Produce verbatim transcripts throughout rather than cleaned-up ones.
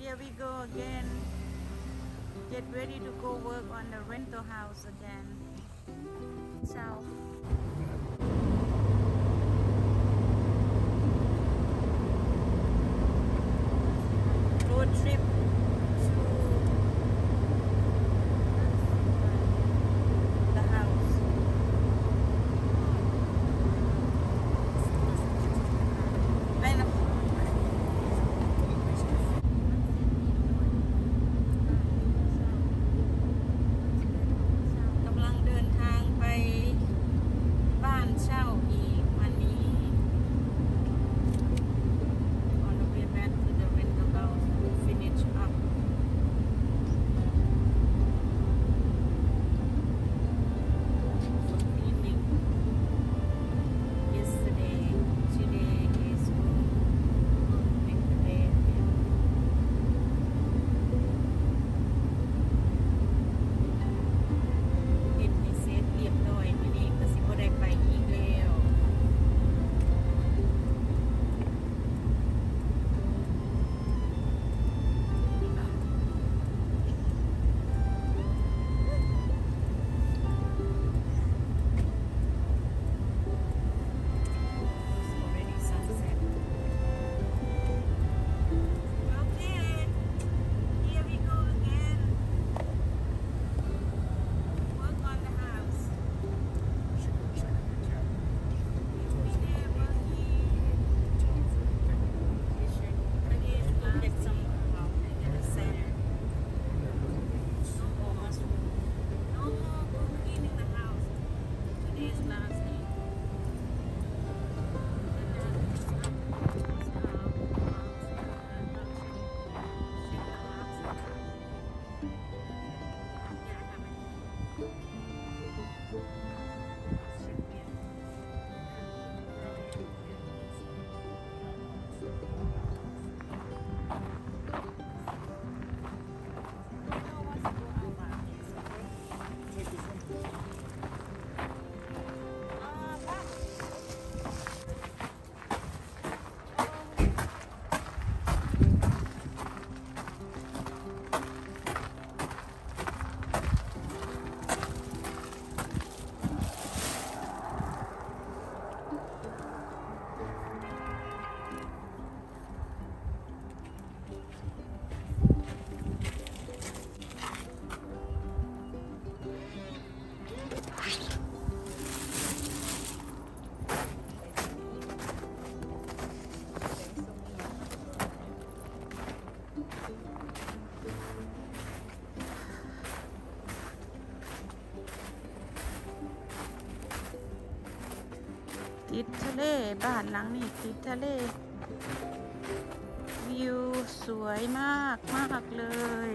Here we go again. Get ready to go work on the rental house again. Ciao. Road trip to the house. ไปนะกำลังเดินทางไปบ้านเช่าอีกวันนี้ On the way back to the rental house to finish up some cleaning yesterday. Today is make the bed. เฮ็ดให้เสร็จเรียบร้อยมื้อนี้ก็สิบ่ได้ไปอีกแล้ว It's already sunset. Okay, here we go again. Work on the house. We'll be there working. Again, we'll get some um, in the center. No more mushroom. No more cleaning the house. Today's last day.ติดทะเลบ้านหลังนี้ติดทะเลวิวสวยมากมากเลย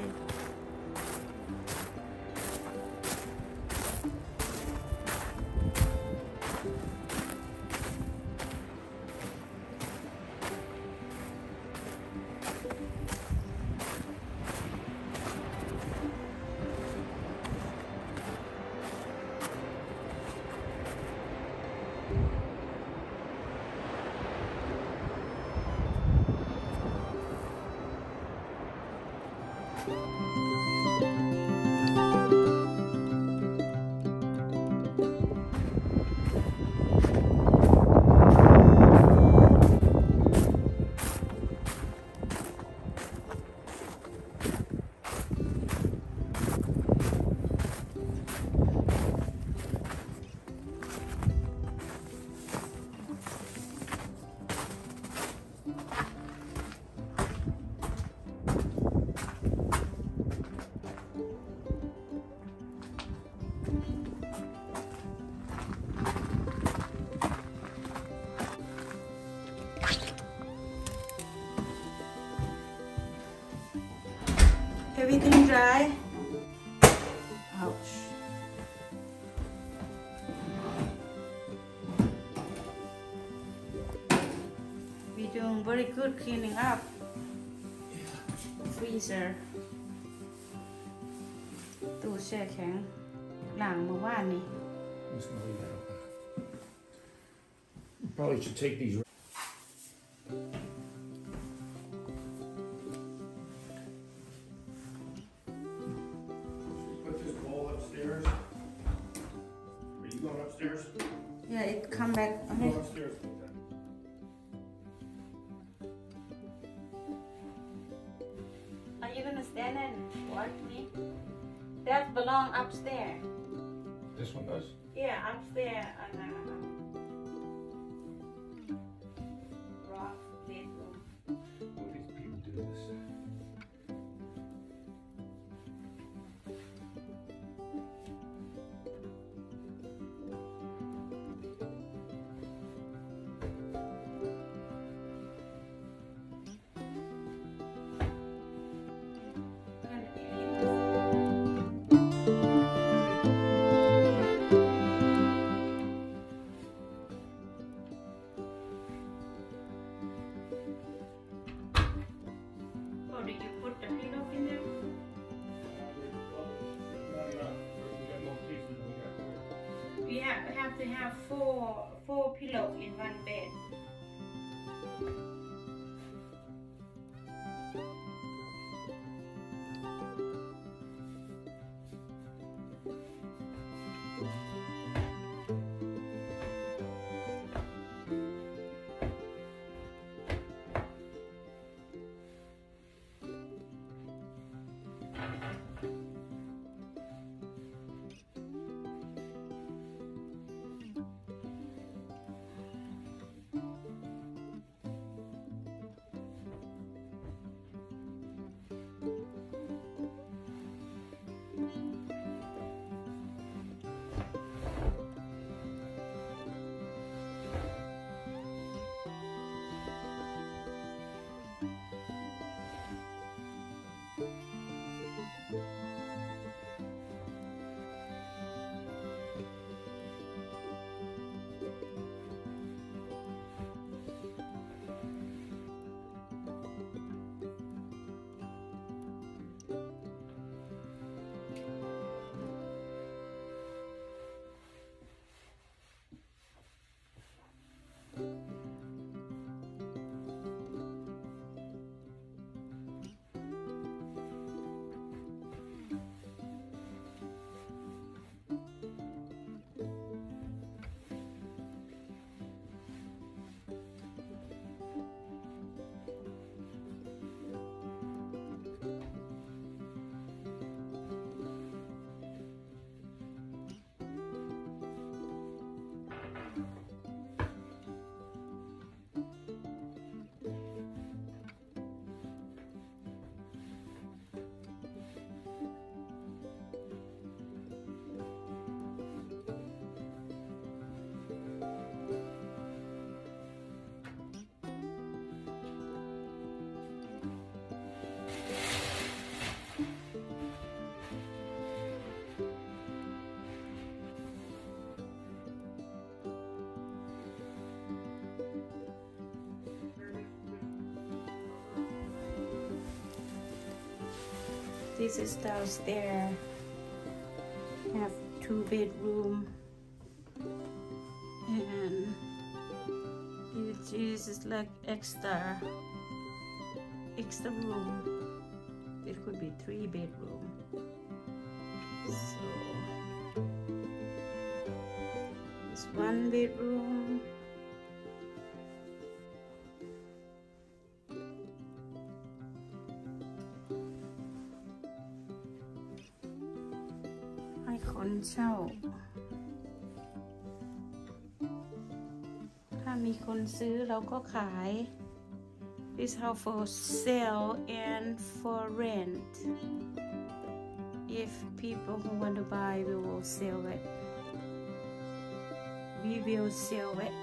Everything dry? Ouch. We're doing very good cleaning up. Freezer. ตู้แช่แข็งล้างเมื่อวานนี้ I'm just gonna leave that open. You probably should take these. upstairs? Yeah, it come back. Go Okay. upstairs. Are you gonna stand and watch me? That belong upstairs. This one does? Yeah, upstairs on the rock bedroom. Why do these people do this? Oh, did you put the pillow in there? Not enough. We got more cases than we got here. We have, have to have four four pillow in one bed. This is downstairs. Have two bedroom and it is like extra extra room. It could be three bedroom. So it's one bedroom.ให้คนเช่า ถ้ามีคนซื้อเราก็ขาย This house for sale and for rent. If people who want to buy, we will sell it. We will sell it.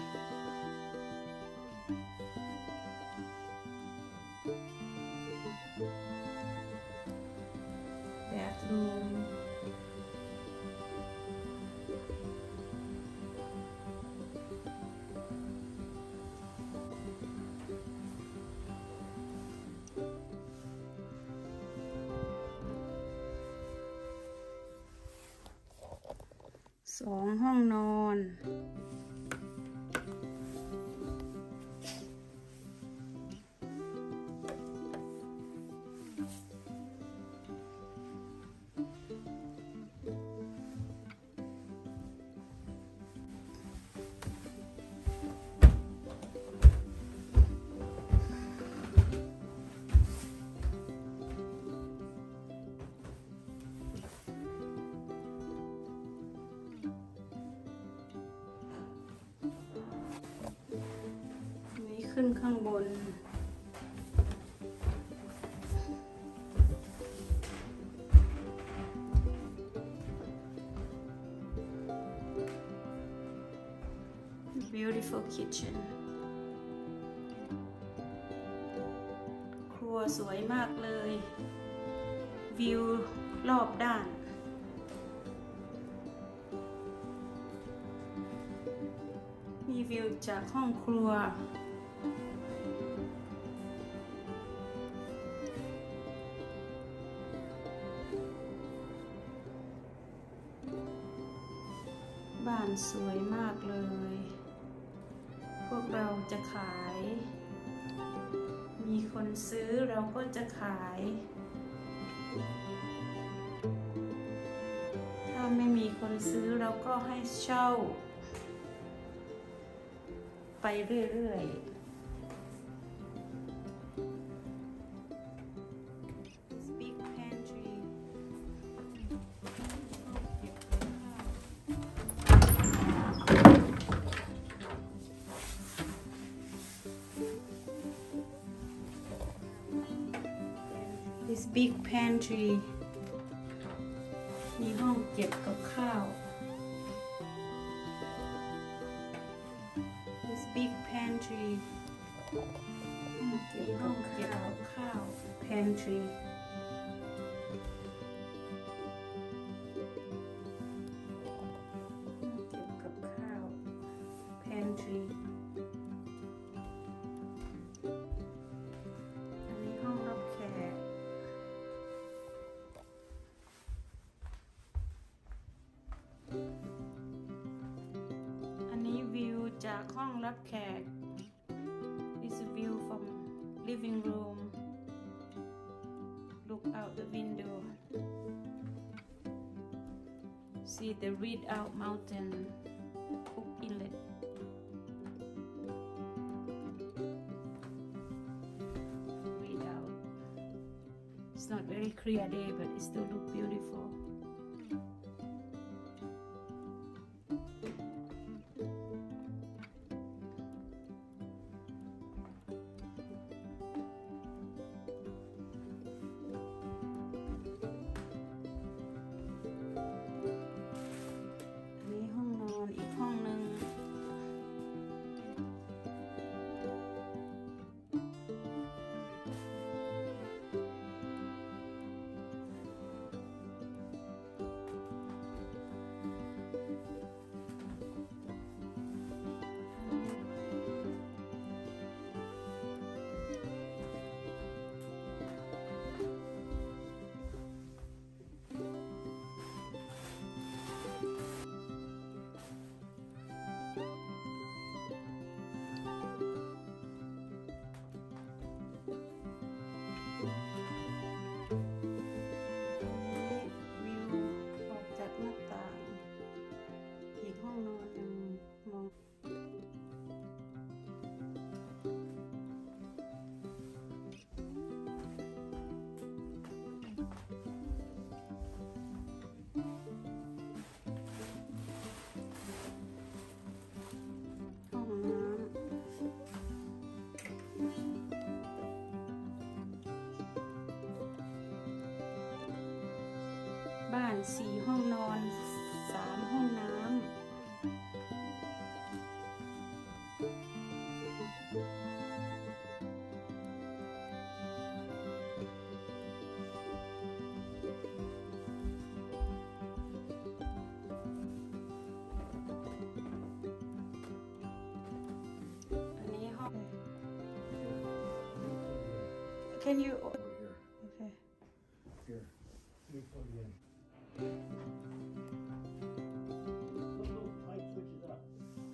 Bathroom.สองห้องนอนขึ้นข้างบนbeautiful kitchen ครัวสวยมากเลยวิวรอบด้านมีวิวจากห้องครัวบ้านสวยมากเลยพวกเราจะขายมีคนซื้อเราก็จะขายถ้าไม่มีคนซื้อเราก็ให้เช่าไปเรื่อยๆ Big pantry This big pantry มีห้องเก็บกับข้าว This big pantry มีห้องเก็บกับข้าว pantry เก็บกับข้าว pantry อันนี้ห้องรับแขกอันนี้วิวจากห้องรับแขก This is view from living room look out the window see the Redoubt Mountain Cook Inlet Redoubt it's not very clear day but it still look beautifulบ้านสี่ห้องนอนสามห้องน้ำอันนี้ห้อง Can you Over here. Okay Here. Let me plug it in. Those little light switches up.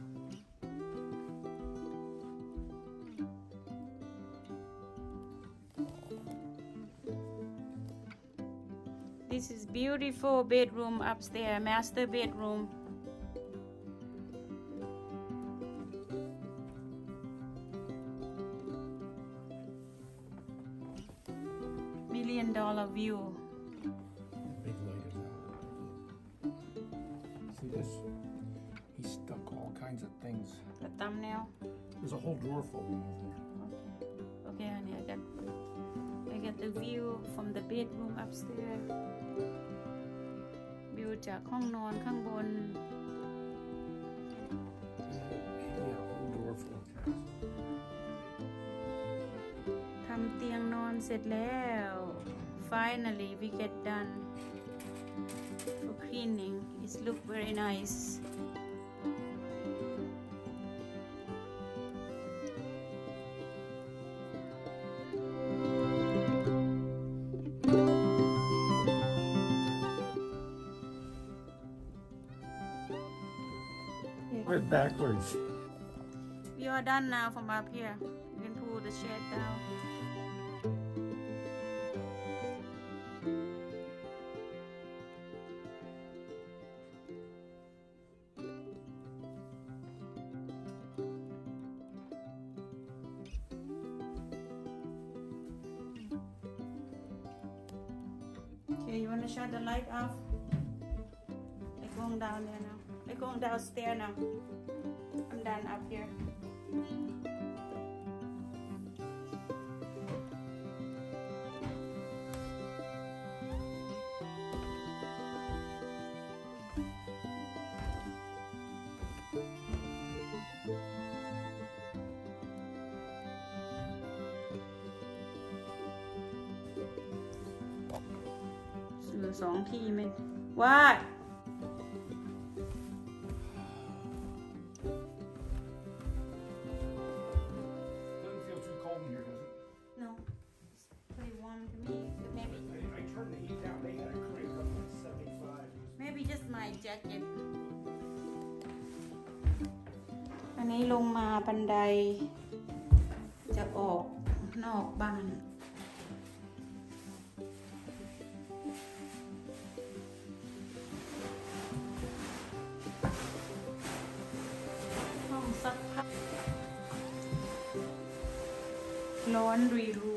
This is beautiful bedroom upstairs, master bedroom. Million dollar view. Big light is out. See this? He stuck all kinds kinds of things. The thumbnail. There's a whole drawer full of them over there. Okay, honey, I got I got the view from the bedroom upstairs. วิวจากห้องนอนข้างบน Yeah, a whole drawer full of cats. ทำเตียงนอนเสร็จแล้ว Finally we get done for cleaning. It look very nice. We're backwards. We are done now from up here. You can pull the shed down. Okay, you want to shut the light off? They're going down there now. They're going downstairs now. I'm done up here. Sửa sóng thì mình What? Doesn't feel too cold in here, does it? No, it's pretty warm to me. Maybe, I, I turned the heat down. They had it cranked up like seventy-five. maybe just my jacket. อันนี้ลงมาบันไดจะออกนอกบ้าน ห้องซักผ้า laundry room